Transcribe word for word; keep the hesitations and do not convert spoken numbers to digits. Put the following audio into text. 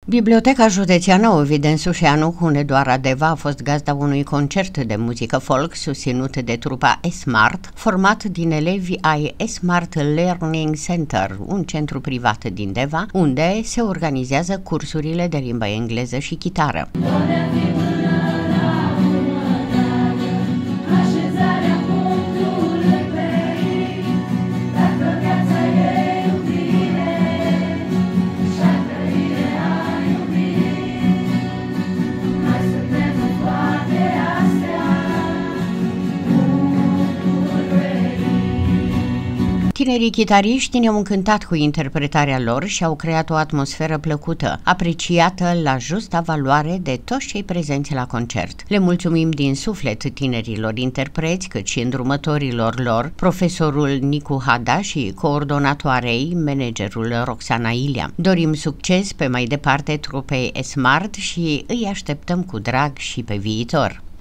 Biblioteca Județeană Ovid Sușeanu Hunedoara Deva a fost gazda unui concert de muzică folk susținut de trupa E-Smart, format din elevi ai E-Smart Learning Center, un centru privat din Deva, unde se organizează cursurile de limbă engleză și chitară. Tinerii chitariști ne-au încântat cu interpretarea lor și au creat o atmosferă plăcută, apreciată la justa valoare de toți cei prezenți la concert. Le mulțumim din suflet tinerilor interpreți, cât și îndrumătorilor lor, profesorul Nicu Hada și coordonatoarei, managerul Roxana Ilia. Dorim succes pe mai departe trupei E-Smart și îi așteptăm cu drag și pe viitor.